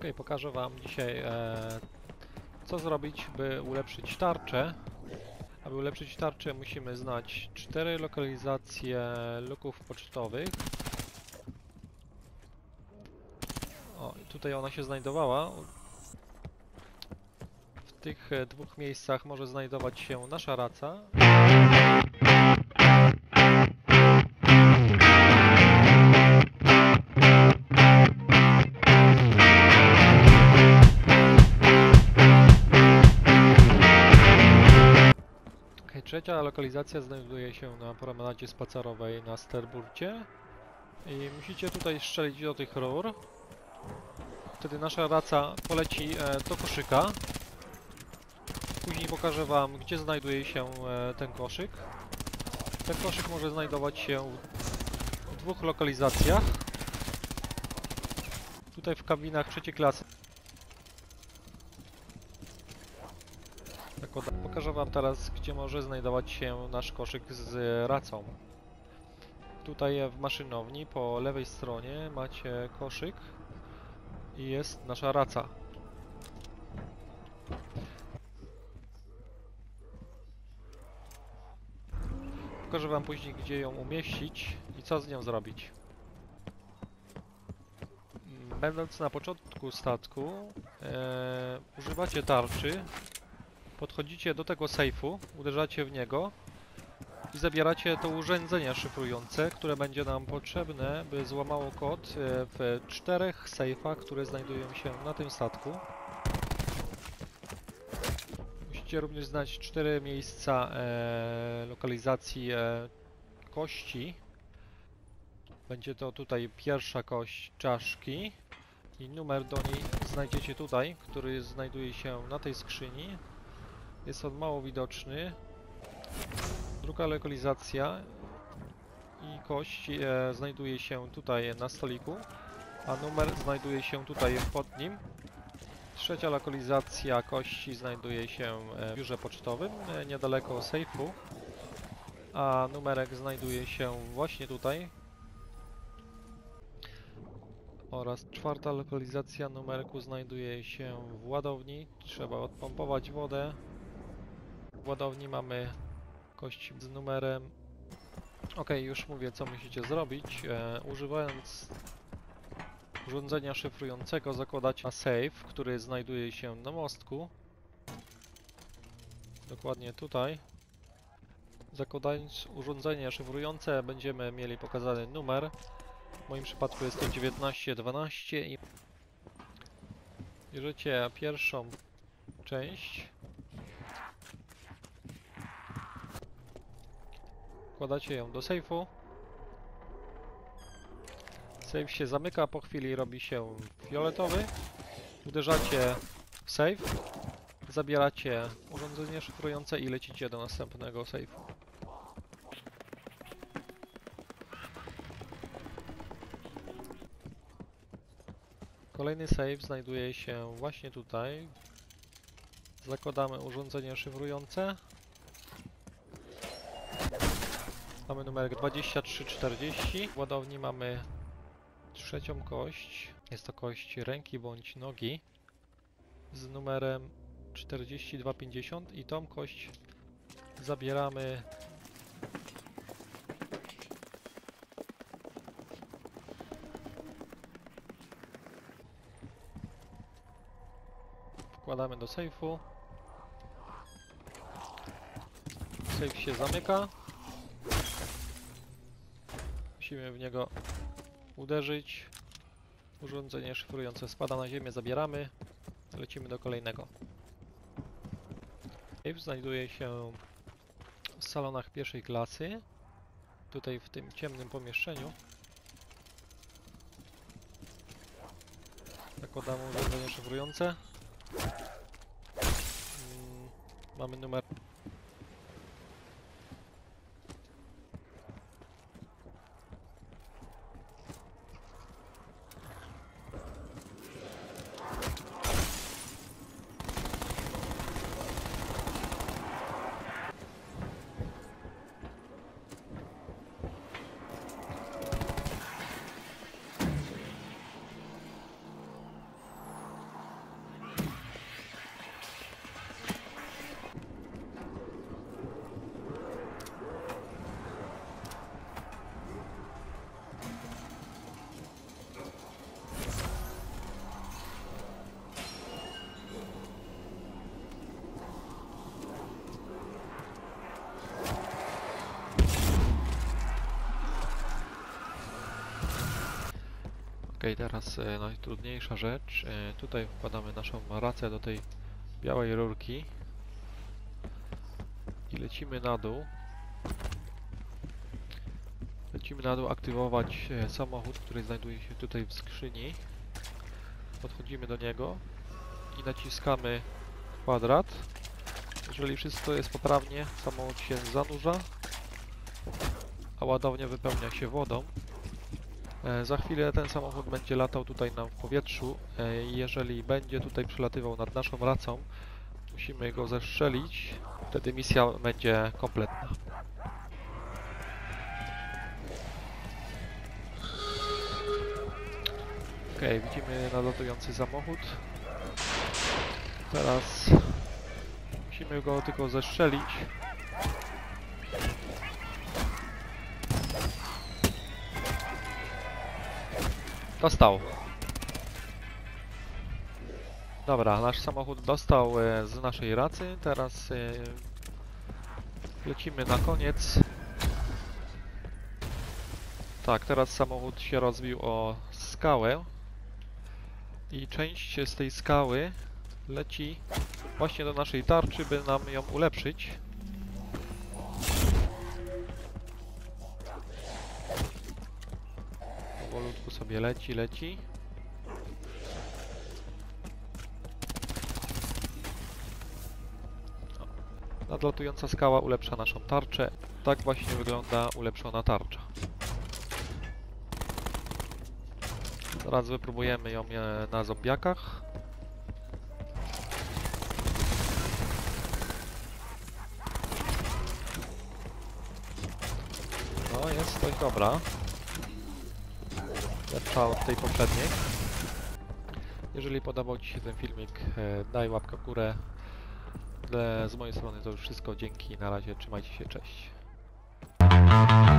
Pokażę Wam dzisiaj co zrobić, by ulepszyć tarczę. Aby ulepszyć tarczę, musimy znać 4 lokalizacje luków pocztowych. O, i tutaj ona się znajdowała. W tych dwóch miejscach może znajdować się nasza raca. Trzecia lokalizacja znajduje się na promenadzie spacerowej na Sterburcie i musicie tutaj strzelić do tych rur. Wtedy nasza raca poleci do koszyka. Później pokażę Wam, gdzie znajduje się ten koszyk. Ten koszyk może znajdować się w dwóch lokalizacjach. Tutaj w kabinach trzeciej klasy. Pokażę Wam teraz, gdzie może znajdować się nasz koszyk z racą. Tutaj w maszynowni po lewej stronie macie koszyk i jest nasza raca. Pokażę Wam później, gdzie ją umieścić i co z nią zrobić. Będąc na początku statku, używacie tarczy. Podchodzicie do tego sejfu, uderzacie w niego i zabieracie to urządzenie szyfrujące, które będzie nam potrzebne, by złamało kod w 4 sejfach, które znajdują się na tym statku. Musicie również znać 4 miejsca lokalizacji kości. Będzie to tutaj pierwsza kość czaszki i numer do niej znajdziecie tutaj, który znajduje się na tej skrzyni. Jest on mało widoczny. Druga lokalizacja i kość znajduje się tutaj na stoliku, a numer znajduje się tutaj pod nim. Trzecia lokalizacja kości znajduje się w biurze pocztowym, niedaleko sejfu, a numerek znajduje się właśnie tutaj. Oraz czwarta lokalizacja numerku znajduje się w ładowni. Trzeba odpompować wodę. W ładowni mamy kość z numerem. Ok, już mówię, co musicie zrobić. Używając urządzenia szyfrującego zakładacie na safe, który znajduje się na mostku. Dokładnie tutaj. Zakładając urządzenie szyfrujące będziemy mieli pokazany numer. W moim przypadku jest to 1912 i bierzecie pierwszą część. Wkładacie ją do sejfu. Sejf się zamyka, po chwili robi się fioletowy. Uderzacie w sejf. Zabieracie urządzenie szyfrujące i lecicie do następnego sejfu. Kolejny sejf znajduje się właśnie tutaj. Zakładamy urządzenie szyfrujące. Mamy numerek 2340. W ładowni mamy trzecią kość. Jest to kość ręki bądź nogi z numerem 4250 i tą kość zabieramy wkładamy do sejfu. Sejf się zamyka. Musimy w niego uderzyć. Urządzenie szyfrujące spada na ziemię, zabieramy. Lecimy do kolejnego. Sejf znajduje się w salonach pierwszej klasy. Tutaj w tym ciemnym pomieszczeniu. Zakładamy urządzenie szyfrujące. Mamy numer. Teraz najtrudniejsza rzecz. Tutaj wkładamy naszą racę do tej białej rurki i lecimy na dół. Lecimy na dół aktywować samochód, który znajduje się tutaj w skrzyni. Podchodzimy do niego i naciskamy kwadrat. Jeżeli wszystko jest poprawnie, samochód się zanurza, a ładownia wypełnia się wodą. Za chwilę ten samochód będzie latał tutaj nam w powietrzu. Jeżeli będzie tutaj przelatywał nad naszą racą, musimy go zestrzelić. Wtedy misja będzie kompletna. Widzimy nadlatujący samochód. Teraz musimy go tylko zestrzelić. Dostał. Dobra, nasz samochód dostał z naszej racy. Teraz lecimy na koniec. Tak, teraz samochód się rozbił o skałę i część z tej skały leci właśnie do naszej tarczy, by nam ją ulepszyć. Powolutku sobie leci. Nadlatująca skała ulepsza naszą tarczę. Tak właśnie wygląda ulepszona tarcza. Teraz wypróbujemy ją na zombiakach. No, jest dość dobra. Lepsza od tej poprzedniej. Jeżeli podobał Ci się ten filmik, daj łapkę w górę. Z mojej strony to już wszystko. Dzięki, na razie, trzymajcie się, cześć.